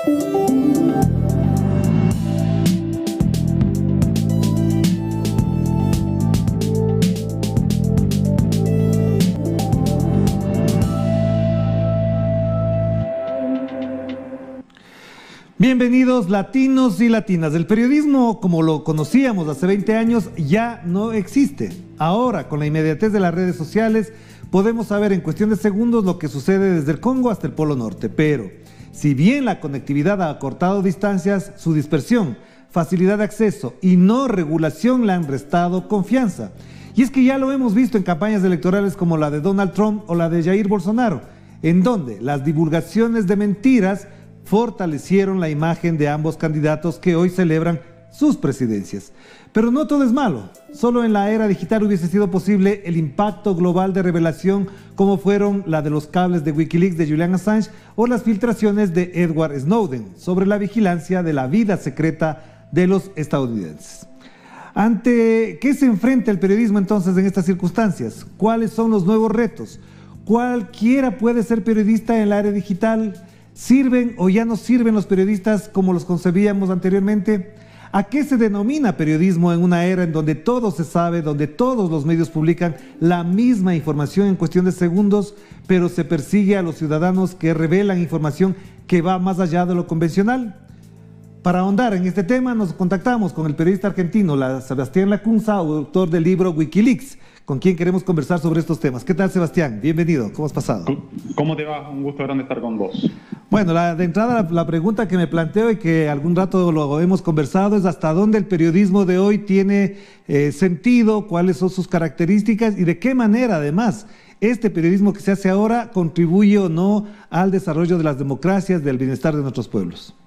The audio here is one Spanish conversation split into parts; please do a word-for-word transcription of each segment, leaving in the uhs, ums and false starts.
Bienvenidos latinos y latinas. El periodismo, como lo conocíamos hace veinte años, ya no existe. Ahora, con la inmediatez de las redes sociales, podemos saber en cuestión de segundos lo que sucede desde el Congo hasta el Polo Norte. Pero, si bien la conectividad ha acortado distancias, su dispersión, facilidad de acceso y no regulación le han restado confianza. Y es que ya lo hemos visto en campañas electorales como la de Donald Trump o la de Jair Bolsonaro, en donde las divulgaciones de mentiras fortalecieron la imagen de ambos candidatos que hoy celebran sus presidencias. Pero no todo es malo. Solo en la era digital hubiese sido posible el impacto global de revelación como fueron la de los cables de Wikileaks de Julian Assange o las filtraciones de Edward Snowden sobre la vigilancia de la vida secreta de los estadounidenses. ¿Ante qué se enfrenta el periodismo entonces en estas circunstancias? ¿Cuáles son los nuevos retos? ¿Cualquiera puede ser periodista en la era digital? ¿Sirven o ya no sirven los periodistas como los concebíamos anteriormente? ¿A qué se denomina periodismo en una era en donde todo se sabe, donde todos los medios publican la misma información en cuestión de segundos, pero se persigue a los ciudadanos que revelan información que va más allá de lo convencional? Para ahondar en este tema nos contactamos con el periodista argentino Sebastián Lacunza, autor del libro Wikileaks, con quien queremos conversar sobre estos temas. ¿Qué tal, Sebastián? Bienvenido. ¿Cómo has pasado? ¿Cómo te va? Un gusto grande estar con vos. Bueno, la, de entrada la, la pregunta que me planteo y que algún rato lo hemos conversado es hasta dónde el periodismo de hoy tiene eh, sentido, cuáles son sus características y de qué manera además este periodismo que se hace ahora contribuye o no al desarrollo de las democracias, del bienestar de nuestros pueblos.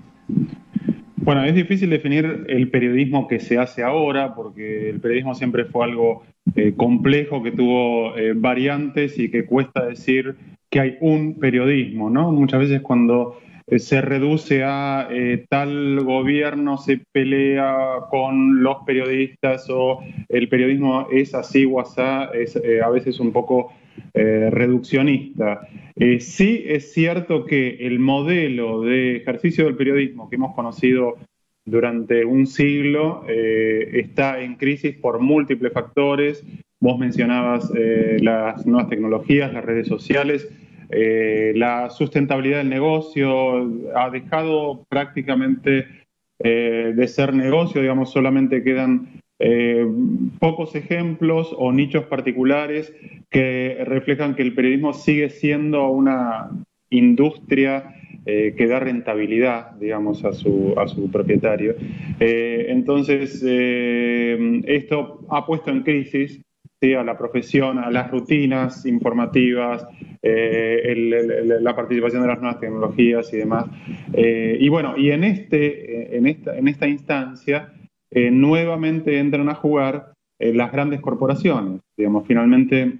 Bueno, es difícil definir el periodismo que se hace ahora porque el periodismo siempre fue algo eh, complejo, que tuvo eh, variantes y que cuesta decir que hay un periodismo, ¿no? Muchas veces cuando eh, se reduce a eh, tal gobierno se pelea con los periodistas o el periodismo es así o asá, es eh, a veces un poco eh, reduccionista. Eh, sí es cierto que el modelo de ejercicio del periodismo que hemos conocido durante un siglo eh, está en crisis por múltiples factores. Vos mencionabas eh, las nuevas tecnologías, las redes sociales, eh, la sustentabilidad del negocio ha dejado prácticamente eh, de ser negocio, digamos, solamente quedan eh, pocos ejemplos o nichos particulares que reflejan que el periodismo sigue siendo una industria eh, que da rentabilidad, digamos, a su, a su propietario. Eh, entonces, eh, esto ha puesto en crisis, ¿sí?, a la profesión, a las rutinas informativas, eh, el, el, la participación de las nuevas tecnologías y demás. Eh, y bueno, y en, este, en, esta, en esta instancia eh, nuevamente entran a jugar eh, las grandes corporaciones. Digamos, finalmente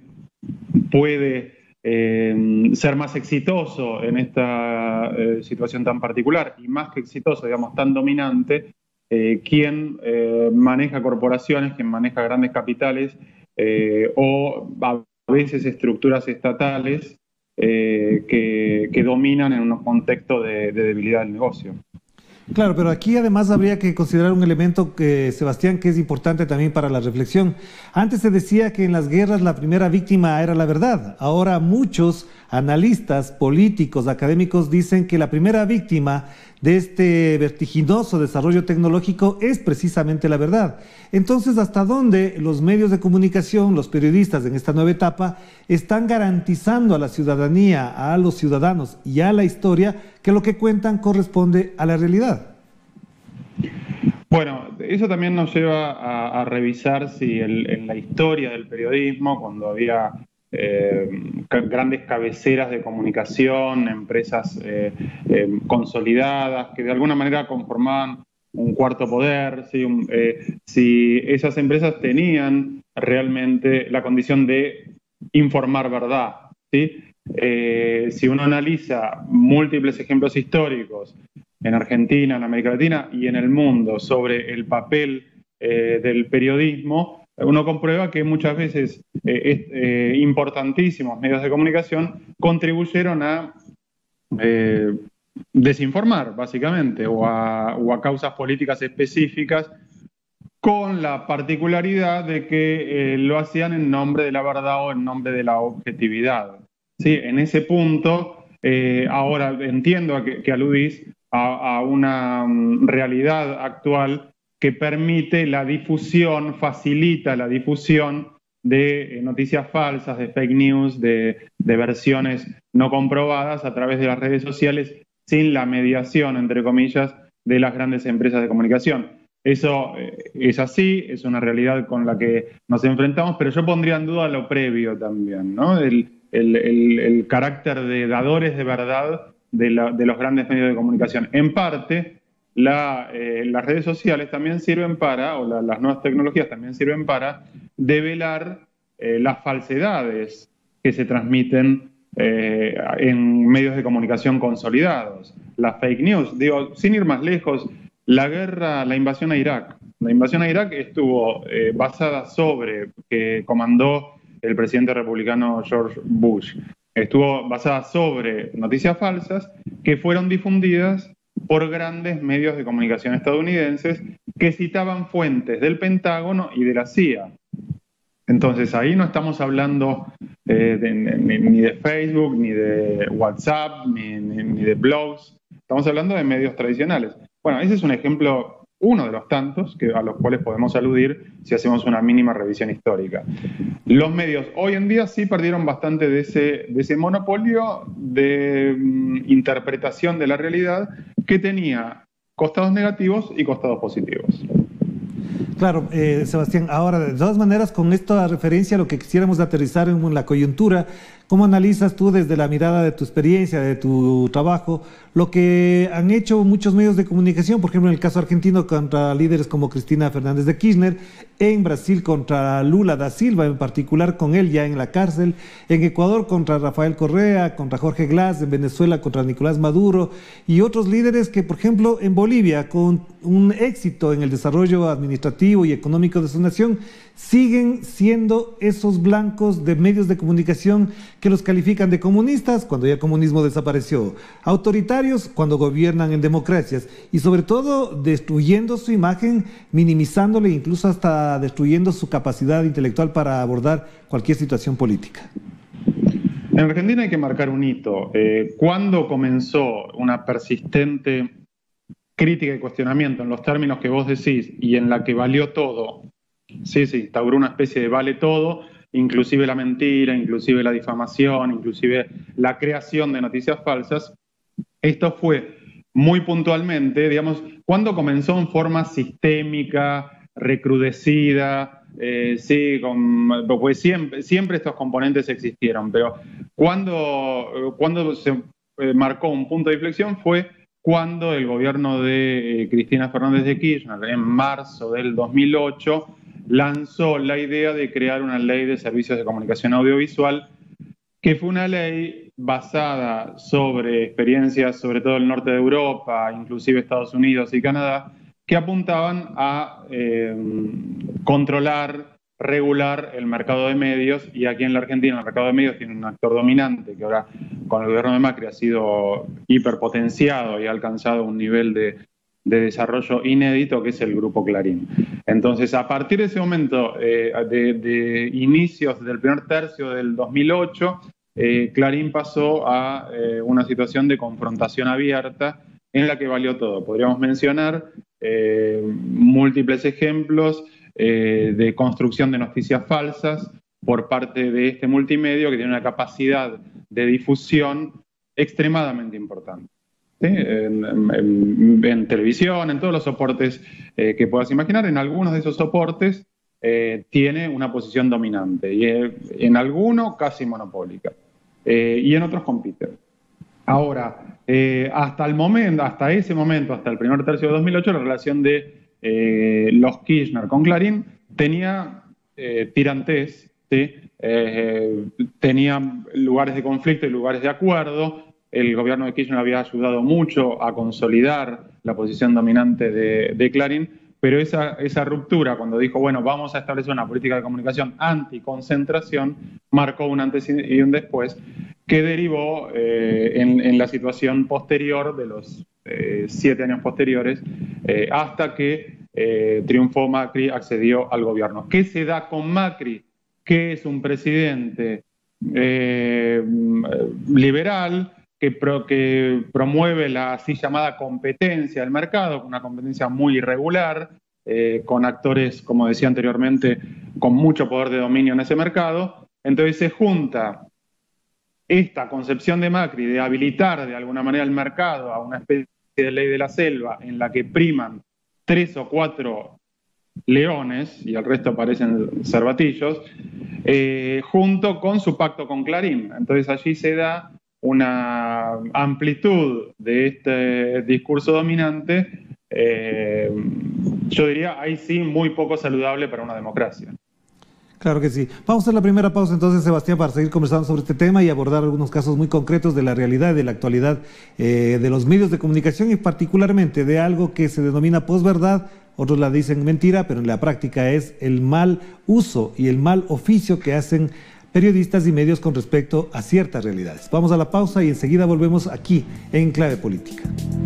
puede eh, ser más exitoso en esta eh, situación tan particular y más que exitoso, digamos, tan dominante, eh, quien eh, maneja corporaciones, quien maneja grandes capitales, Eh, o a veces estructuras estatales eh, que, que dominan en un contexto de, de debilidad del negocio. Claro, pero aquí además habría que considerar un elemento, que, Sebastián, que es importante también para la reflexión. Antes se decía que en las guerras la primera víctima era la verdad. Ahora muchos analistas, políticos, académicos dicen que la primera víctima de este vertiginoso desarrollo tecnológico es precisamente la verdad. Entonces, ¿hasta dónde los medios de comunicación, los periodistas en esta nueva etapa, están garantizando a la ciudadanía, a los ciudadanos y a la historia que lo que cuentan corresponde a la realidad? Bueno, eso también nos lleva a, a revisar si el, en la historia del periodismo, cuando había eh, grandes cabeceras de comunicación, empresas eh, eh, consolidadas que de alguna manera conformaban un cuarto poder, ¿sí? un, eh, si esas empresas tenían realmente la condición de informar verdad, ¿sí? Eh, si uno analiza múltiples ejemplos históricos en Argentina, en América Latina y en el mundo sobre el papel eh, del periodismo, uno comprueba que muchas veces eh, eh, importantísimos medios de comunicación contribuyeron a eh, desinformar, básicamente, o a, o a causas políticas específicas, con la particularidad de que eh, lo hacían en nombre de la verdad o en nombre de la objetividad. ¿Sí? En ese punto, eh, ahora entiendo a que, que aludís a, a una um, realidad actual que permite la difusión, facilita la difusión de eh, noticias falsas, de fake news, de, de versiones no comprobadas a través de las redes sociales, sin la mediación, entre comillas, de las grandes empresas de comunicación. Eso eh, es así, es una realidad con la que nos enfrentamos, pero yo pondría en duda lo previo también, ¿no? El, el, el, el carácter de dadores de verdad de, la, de los grandes medios de comunicación. En parte, la, eh, las redes sociales también sirven para, o la, las nuevas tecnologías también sirven para develar eh, las falsedades que se transmiten eh, en medios de comunicación consolidados. Las fake news, digo, sin ir más lejos, la guerra, la invasión a Irak. La invasión a Irak estuvo eh, basada sobre, que comandó el presidente republicano George Bush, estuvo basada sobre noticias falsas que fueron difundidas por grandes medios de comunicación estadounidenses que citaban fuentes del Pentágono y de la C I A. Entonces ahí no estamos hablando eh, de, ni, ni de Facebook, ni de WhatsApp, ni, ni, ni de blogs, estamos hablando de medios tradicionales. Bueno, ese es un ejemplo, uno de los tantos que, a los cuales podemos aludir si hacemos una mínima revisión histórica. Los medios hoy en día sí perdieron bastante de ese, de ese monopolio de mm, interpretación de la realidad que tenía costados negativos y costados positivos. Claro, eh, Sebastián, ahora de todas maneras con esta referencia a lo que quisiéramos aterrizar en la coyuntura, ¿cómo analizas tú desde la mirada de tu experiencia, de tu trabajo, lo que han hecho muchos medios de comunicación, por ejemplo en el caso argentino contra líderes como Cristina Fernández de Kirchner, en Brasil contra Lula da Silva, en particular con él ya en la cárcel, en Ecuador contra Rafael Correa, contra Jorge Glass, en Venezuela contra Nicolás Maduro y otros líderes que, por ejemplo, en Bolivia, con un éxito en el desarrollo administrativo y económico de su nación, siguen siendo esos blancos de medios de comunicación que los califican de comunistas cuando ya el comunismo desapareció, autoritarios cuando gobiernan en democracias y sobre todo destruyendo su imagen, minimizándole, incluso hasta destruyendo su capacidad intelectual para abordar cualquier situación política. En Argentina hay que marcar un hito. Eh, ¿Cuándo comenzó una persistente crítica y cuestionamiento en los términos que vos decís y en la que valió todo? Sí, se instauró una especie de vale todo, inclusive la mentira, inclusive la difamación, inclusive la creación de noticias falsas. Esto fue muy puntualmente, digamos, cuando comenzó en forma sistémica, recrudecida, eh, sí, con, pues siempre, siempre estos componentes existieron, pero cuando, cuando se eh, marcó un punto de inflexión fue cuando el gobierno de eh, Cristina Fernández de Kirchner, en marzo del dos mil ocho, lanzó la idea de crear una ley de servicios de comunicación audiovisual, que fue una ley basada sobre experiencias, sobre todo el norte de Europa, inclusive Estados Unidos y Canadá, que apuntaban a eh, controlar, regular el mercado de medios, y aquí en la Argentina el mercado de medios tiene un actor dominante que ahora con el gobierno de Macri ha sido hiperpotenciado y ha alcanzado un nivel de de desarrollo inédito, que es el Grupo Clarín. Entonces, a partir de ese momento, eh, de, de inicios del primer tercio del dos mil ocho, eh, Clarín pasó a eh, una situación de confrontación abierta en la que valió todo. Podríamos mencionar eh, múltiples ejemplos eh, de construcción de noticias falsas por parte de este multimedio que tiene una capacidad de difusión extremadamente importante. ¿Sí? En, en, en televisión, en todos los soportes eh, que puedas imaginar, en algunos de esos soportes eh, tiene una posición dominante y eh, en alguno casi monopólica eh, y en otros compite. Ahora, eh, hasta el momento, hasta ese momento, hasta el primer tercio de dos mil ocho, la relación de eh, los Kirchner con Clarín tenía eh, tirantes, ¿sí? eh, tenía lugares de conflicto y lugares de acuerdo. El gobierno de Kirchner había ayudado mucho a consolidar la posición dominante de, de Clarín, pero esa, esa ruptura, cuando dijo, bueno, vamos a establecer una política de comunicación anticoncentración, marcó un antes y un después, que derivó eh, en, en la situación posterior de los eh, siete años posteriores, eh, hasta que eh, triunfó Macri, accedió al gobierno. ¿Qué se da con Macri? Que es un presidente eh, liberal, que, pro, que promueve la así llamada competencia del mercado, una competencia muy irregular, eh, con actores, como decía anteriormente, con mucho poder de dominio en ese mercado. Entonces se junta esta concepción de Macri de habilitar de alguna manera el mercado a una especie de ley de la selva en la que priman tres o cuatro leones y el resto parecen cervatillos, eh, junto con su pacto con Clarín. Entonces allí se da una amplitud de este discurso dominante, eh, yo diría, ahí sí, muy poco saludable para una democracia. Claro que sí. Vamos a hacer la primera pausa entonces, Sebastián, para seguir conversando sobre este tema y abordar algunos casos muy concretos de la realidad, de la actualidad eh, de los medios de comunicación y particularmente de algo que se denomina posverdad. Otros la dicen mentira, pero en la práctica es el mal uso y el mal oficio que hacen periodistas y medios con respecto a ciertas realidades. Vamos a la pausa y enseguida volvemos aquí en Clave Política.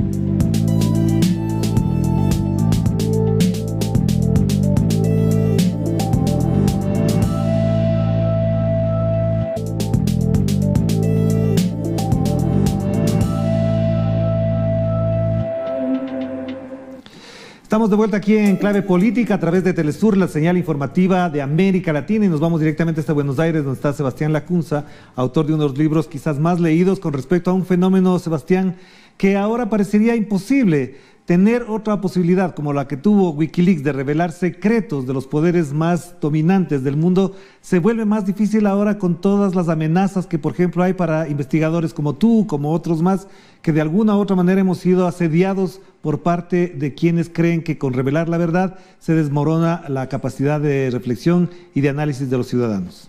Estamos de vuelta aquí en Clave Política a través de Telesur, la señal informativa de América Latina, y nos vamos directamente hasta Buenos Aires, donde está Sebastián Lacunza, autor de uno de los libros quizás más leídos con respecto a un fenómeno, Sebastián, que ahora parecería imposible tener otra posibilidad como la que tuvo Wikileaks de revelar secretos de los poderes más dominantes del mundo. Se vuelve más difícil ahora con todas las amenazas que, por ejemplo, hay para investigadores como tú, como otros más, que de alguna u otra manera hemos sido asediados por parte de quienes creen que con revelar la verdad se desmorona la capacidad de reflexión y de análisis de los ciudadanos.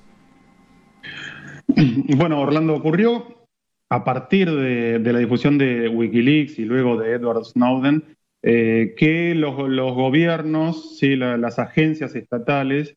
Bueno, Orlando, ocurrió a partir de, de la difusión de Wikileaks y luego de Edward Snowden, eh, que los, los gobiernos, sí, la, las agencias estatales,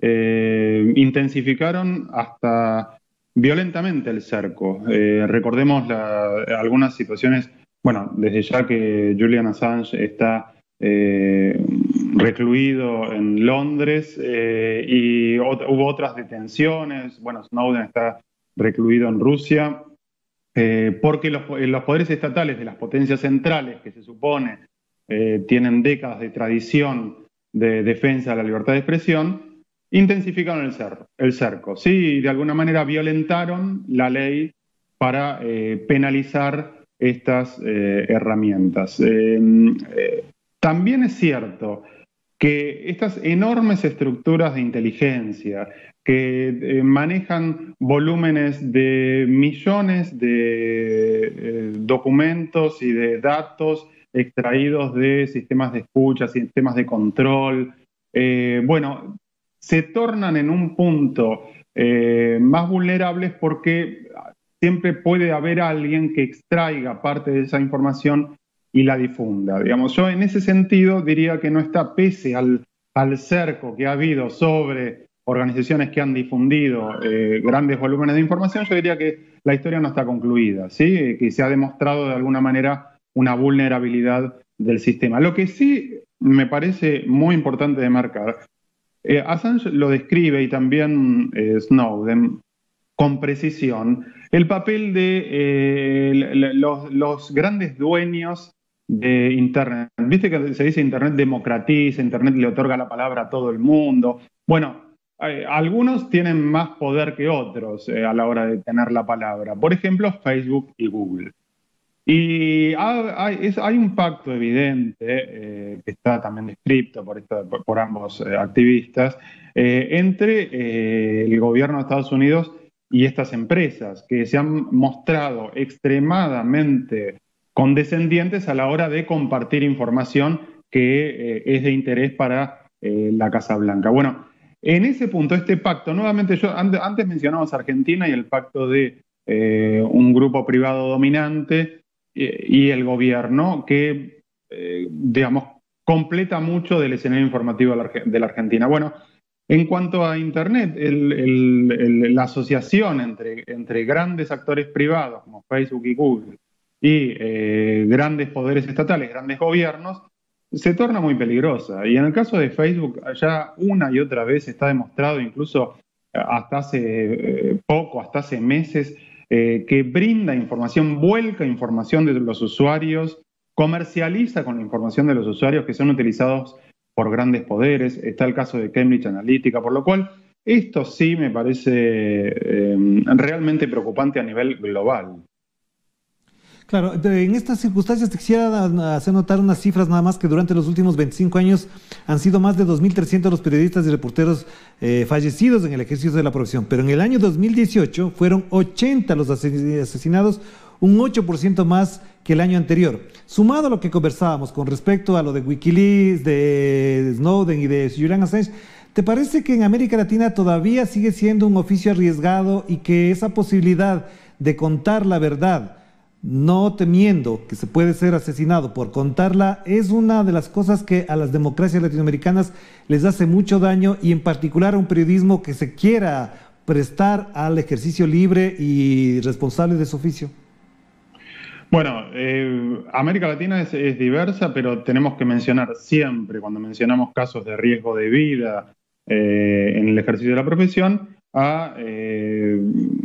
eh, intensificaron hasta violentamente el cerco. Eh, recordemos la, algunas situaciones, bueno, desde ya que Julian Assange está eh, recluido en Londres eh, y ot- hubo otras detenciones, bueno, Snowden está recluido en Rusia. Eh, porque los, los poderes estatales de las potencias centrales, que se supone eh, tienen décadas de tradición de defensa de la libertad de expresión, intensificaron el, cer el cerco, ¿sí? Y de alguna manera violentaron la ley para eh, penalizar estas eh, herramientas. Eh, eh, también es cierto que estas enormes estructuras de inteligencia que eh, manejan volúmenes de millones de eh, documentos y de datos extraídos de sistemas de escucha, sistemas de control, eh, bueno, se tornan en un punto eh, más vulnerables porque siempre puede haber alguien que extraiga parte de esa información y la difunda. Digamos, yo en ese sentido diría que no está, pese al, al cerco que ha habido sobre organizaciones que han difundido eh, grandes volúmenes de información, yo diría que la historia no está concluida, ¿sí? Que se ha demostrado de alguna manera una vulnerabilidad del sistema. Lo que sí me parece muy importante de marcar, eh, Assange lo describe y también eh, Snowden con precisión, el papel de eh, los, los grandes dueños de Internet. Viste que se dice Internet democratiza, Internet le otorga la palabra a todo el mundo. Bueno, eh, algunos tienen más poder que otros eh, a la hora de tener la palabra. Por ejemplo, Facebook y Google. Y hay, es, hay un pacto evidente, eh, que está también descrito por, esto, por, por ambos eh, activistas, eh, entre eh, el gobierno de Estados Unidos y estas empresas, que se han mostrado extremadamente condescendientes a la hora de compartir información que eh, es de interés para eh, la Casa Blanca. Bueno, en ese punto, este pacto, nuevamente, yo antes, antes mencionamos Argentina y el pacto de eh, un grupo privado dominante eh, y el gobierno que, eh, digamos, completa mucho del escenario informativo de la, de la Argentina. Bueno, En cuanto a Internet, el, el, el, la asociación entre, entre grandes actores privados como Facebook y Google y eh, grandes poderes estatales, grandes gobiernos, se torna muy peligrosa. Y en el caso de Facebook, ya una y otra vez está demostrado, incluso hasta hace eh, poco, hasta hace meses, eh, que brinda información, vuelca información de los usuarios, comercializa con la información de los usuarios que son utilizados por grandes poderes. Está el caso de Cambridge Analytica, por lo cual esto sí me parece eh, realmente preocupante a nivel global. Claro, en estas circunstancias te quisiera hacer notar unas cifras nada más, que durante los últimos veinticinco años han sido más de dos mil trescientos los periodistas y reporteros eh, fallecidos en el ejercicio de la profesión, pero en el año dos mil dieciocho fueron ochenta los asesinados, un ocho por ciento más que el año anterior. Sumado a lo que conversábamos con respecto a lo de Wikileaks, de Snowden y de Julian Assange, ¿te parece que en América Latina todavía sigue siendo un oficio arriesgado y que esa posibilidad de contar la verdad, no temiendo que se puede ser asesinado por contarla, es una de las cosas que a las democracias latinoamericanas les hace mucho daño, y en particular a un periodismo que se quiera prestar al ejercicio libre y responsable de su oficio? Bueno, eh, América Latina es, es diversa, pero tenemos que mencionar siempre, cuando mencionamos casos de riesgo de vida eh, en el ejercicio de la profesión, a eh,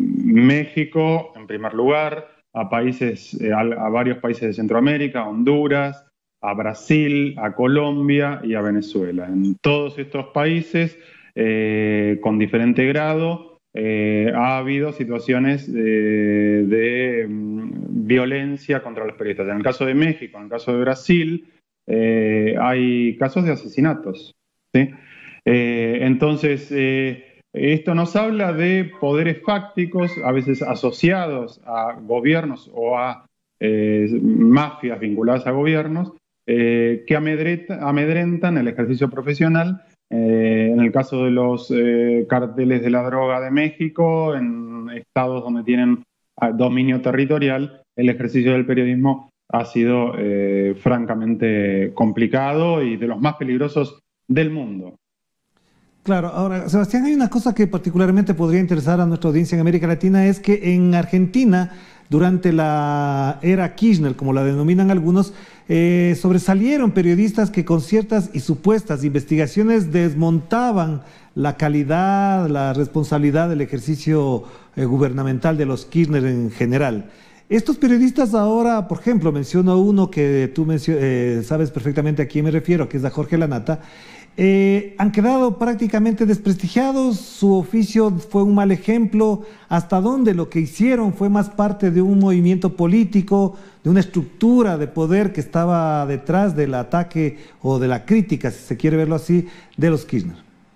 México en primer lugar, a países, a, a varios países de Centroamérica, a Honduras, a Brasil, a Colombia y a Venezuela. En todos estos países, eh, con diferente grado, eh, ha habido situaciones de, de um, violencia contra los periodistas. En el caso de México, en el caso de Brasil, eh, hay casos de asesinatos, ¿sí? Eh, entonces, eh, esto nos habla de poderes fácticos, a veces asociados a gobiernos o a eh, mafias vinculadas a gobiernos, eh, que amedrenta, amedrentan el ejercicio profesional. Eh, en el caso de los eh, carteles de la droga de México, en estados donde tienen dominio territorial, el ejercicio del periodismo ha sido eh, francamente complicado y de los más peligrosos del mundo. Claro, ahora, Sebastián, hay una cosa que particularmente podría interesar a nuestra audiencia en América Latina, es que en Argentina, durante la era Kirchner, como la denominan algunos, eh, sobresalieron periodistas que con ciertas y supuestas investigaciones desmontaban la calidad, la responsabilidad del ejercicio eh, gubernamental de los Kirchner en general. Estos periodistas ahora, por ejemplo, menciono uno que tú eh, sabes perfectamente a quién me refiero, que es a Jorge Lanata. Eh, han quedado prácticamente desprestigiados, su oficio fue un mal ejemplo, hasta donde lo que hicieron fue más parte de un movimiento político, de una estructura de poder que estaba detrás del ataque o de la crítica, si se quiere verlo así, de los Kirchner.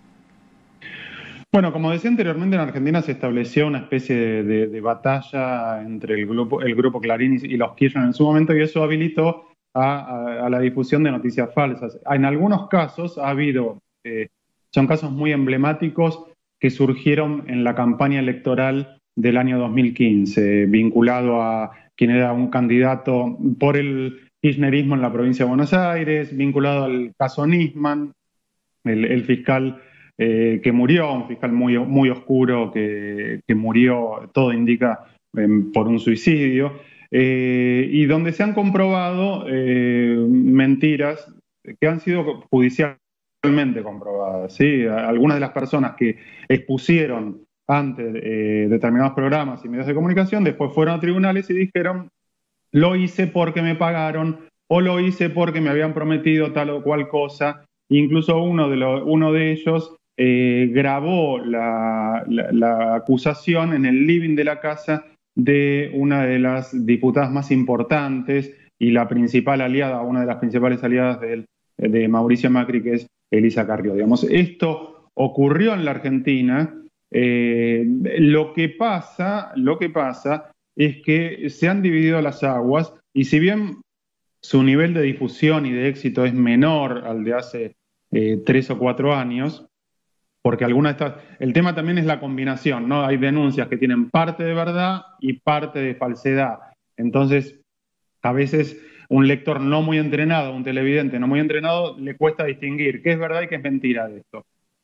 Bueno, como decía anteriormente, en Argentina se estableció una especie de, de, de batalla entre el grupo, el grupo Clarín y los Kirchner en su momento, y eso habilitó A, a, a la difusión de noticias falsas. En algunos casos ha habido, eh, son casos muy emblemáticos que surgieron en la campaña electoral del año dos mil quince, vinculado a quien era un candidato por el kirchnerismo en la provincia de Buenos Aires, vinculado al caso Nisman, el, el fiscal eh, que murió, un fiscal muy, muy oscuro que, que murió, todo indica, eh, por un suicidio. Eh, y donde se han comprobado eh, mentiras que han sido judicialmente comprobadas, ¿sí? Algunas de las personas que expusieron antes eh, determinados programas y medios de comunicación, después fueron a tribunales y dijeron, lo hice porque me pagaron, o lo hice porque me habían prometido tal o cual cosa. Incluso uno de, lo, uno de ellos eh, grabó la, la, la acusación en el living de la casa de una de las diputadas más importantes y la principal aliada, una de las principales aliadas de, de Mauricio Macri, que es Elisa Carrió. Digamos, esto ocurrió en la Argentina. Eh, lo que pasa, lo que pasa es que se han dividido las aguas, y si bien su nivel de difusión y de éxito es menor al de hace eh, tres o cuatro años, porque algunas de estas, el tema también es la combinación, ¿no? Hay denuncias que tienen parte de verdad y parte de falsedad. Entonces, a veces un lector no muy entrenado, un televidente no muy entrenado, le cuesta distinguir qué es verdad y qué es mentira de esto.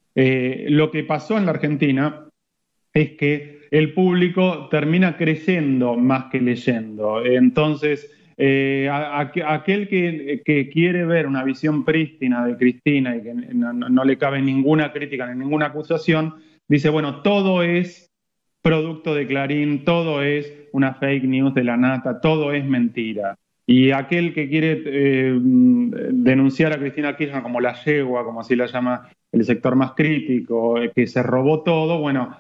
Eh, lo que pasó en la Argentina es que el público termina creyendo más que leyendo. Entonces, eh, a, a, aquel que, que quiere ver una visión prístina de Cristina y que no, no, no le cabe ninguna crítica ni ninguna acusación, dice, bueno, todo es producto de Clarín, todo es una fake news de la nata, todo es mentira. Y aquel que quiere eh, denunciar a Cristina Kirchner como la yegua, como así la llama el sector más crítico, que se robó todo, bueno,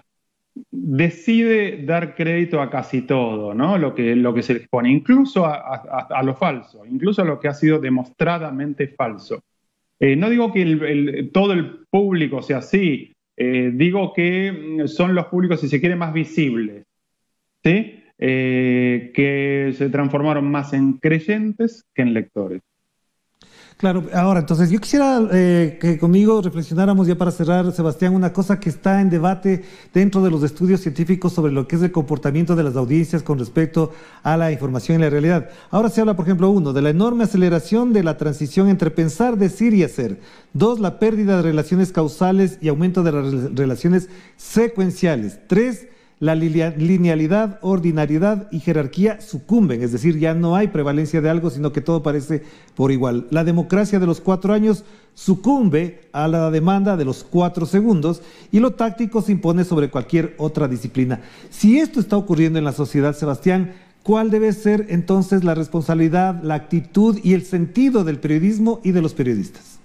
decide dar crédito a casi todo, ¿no? Lo que, lo que se les pone, incluso a, a, a lo falso, incluso a lo que ha sido demostradamente falso. Eh, no digo que el, el, todo el público sea así, eh, digo que son los públicos, si se quiere, más visibles, ¿sí? Eh, que se transformaron más en creyentes que en lectores. Claro, ahora, entonces yo quisiera eh, que conmigo reflexionáramos ya para cerrar, Sebastián, una cosa que está en debate dentro de los estudios científicos sobre lo que es el comportamiento de las audiencias con respecto a la información y la realidad. Ahora se habla, por ejemplo, uno, de la enorme aceleración de la transición entre pensar, decir y hacer. Dos, la pérdida de relaciones causales y aumento de las relaciones secuenciales. Tres, la linealidad, ordinariedad y jerarquía sucumben, es decir, ya no hay prevalencia de algo, sino que todo parece por igual. La democracia de los cuatro años sucumbe a la demanda de los cuatro segundos y lo táctico se impone sobre cualquier otra disciplina. Si esto está ocurriendo en la sociedad, Sebastián, ¿cuál debe ser entonces la responsabilidad, la actitud y el sentido del periodismo y de los periodistas?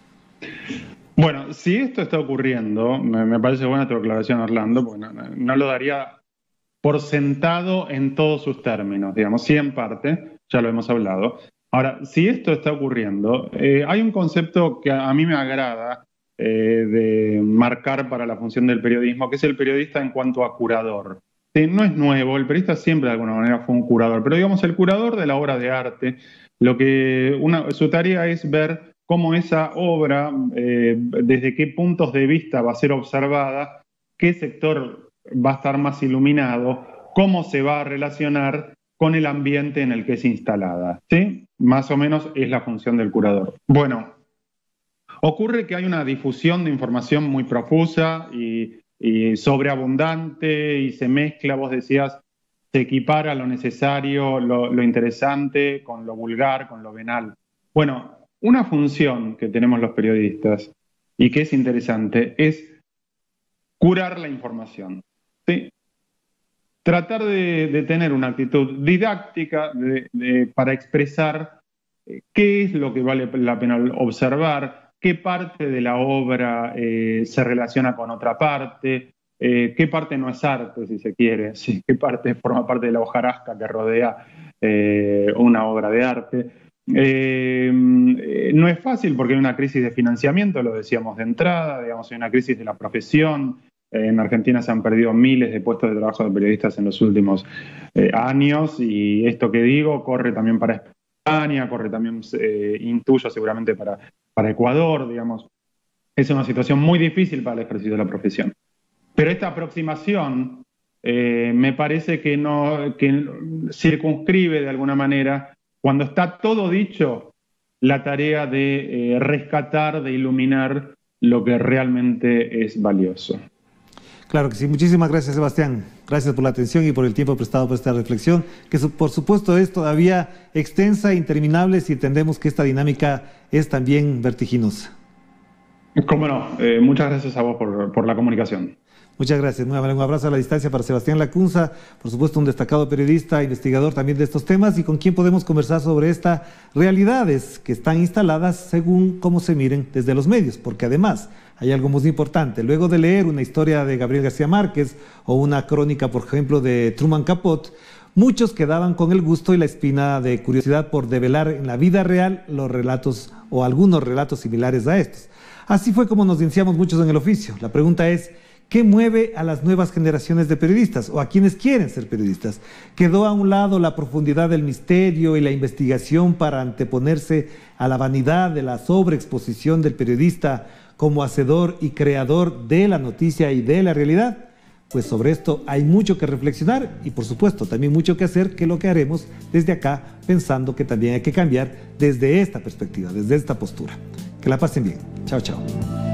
Bueno, si esto está ocurriendo, me, me parece buena tu aclaración, Orlando, porque no, no, no lo daría por sentado en todos sus términos, digamos, sí en parte, ya lo hemos hablado. Ahora, si esto está ocurriendo, eh, hay un concepto que a, a mí me agrada eh, de marcar para la función del periodismo, que es el periodista en cuanto a curador. Sí, no es nuevo, el periodista siempre de alguna manera fue un curador, pero digamos el curador de la obra de arte, lo que una, su tarea es ver cómo esa obra, eh, desde qué puntos de vista va a ser observada, qué sector va a estar más iluminado, cómo se va a relacionar con el ambiente en el que es instalada, ¿sí? Más o menos es la función del curador. Bueno, ocurre que hay una difusión de información muy profusa y, y sobreabundante y se mezcla, vos decías, se equipara lo necesario, lo, lo interesante con lo vulgar, con lo venal. Bueno, una función que tenemos los periodistas y que es interesante es curar la información, ¿sí? Tratar de, de tener una actitud didáctica de, de, para expresar qué es lo que vale la pena observar, qué parte de la obra eh, se relaciona con otra parte, eh, qué parte no es arte, si se quiere, ¿sí? Qué parte forma parte de la hojarasca que rodea eh, una obra de arte. Eh, no es fácil porque hay una crisis de financiamiento, lo decíamos de entrada, digamos, hay una crisis de la profesión. Eh, en Argentina se han perdido miles de puestos de trabajo de periodistas en los últimos eh, años y esto que digo corre también para España, corre también, eh, intuyo seguramente para, para Ecuador, digamos. Es una situación muy difícil para el ejercicio de la profesión. Pero esta aproximación eh, me parece que, no, que circunscribe de alguna manera, cuando está todo dicho, la tarea de eh, rescatar, de iluminar lo que realmente es valioso. Claro que sí. Muchísimas gracias, Sebastián. Gracias por la atención y por el tiempo prestado por esta reflexión, que por supuesto es todavía extensa e interminable si entendemos que esta dinámica es también vertiginosa. Cómo no. Eh, muchas gracias a vos por, por la comunicación. Muchas gracias. Un abrazo a la distancia para Sebastián Lacunza, por supuesto un destacado periodista, investigador también de estos temas y con quien podemos conversar sobre estas realidades que están instaladas según cómo se miren desde los medios, porque además hay algo muy importante. Luego de leer una historia de Gabriel García Márquez o una crónica, por ejemplo, de Truman Capote, muchos quedaban con el gusto y la espina de curiosidad por develar en la vida real los relatos o algunos relatos similares a estos. Así fue como nos iniciamos muchos en el oficio. La pregunta es, ¿qué mueve a las nuevas generaciones de periodistas o a quienes quieren ser periodistas? ¿Quedó a un lado la profundidad del misterio y la investigación para anteponerse a la vanidad de la sobreexposición del periodista como hacedor y creador de la noticia y de la realidad? Pues sobre esto hay mucho que reflexionar y por supuesto también mucho que hacer, que es lo que haremos desde acá, pensando que también hay que cambiar desde esta perspectiva, desde esta postura. Que la pasen bien. Chao, chao.